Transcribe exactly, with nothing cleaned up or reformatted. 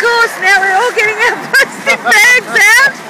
course, now we're all getting our plastic bags out.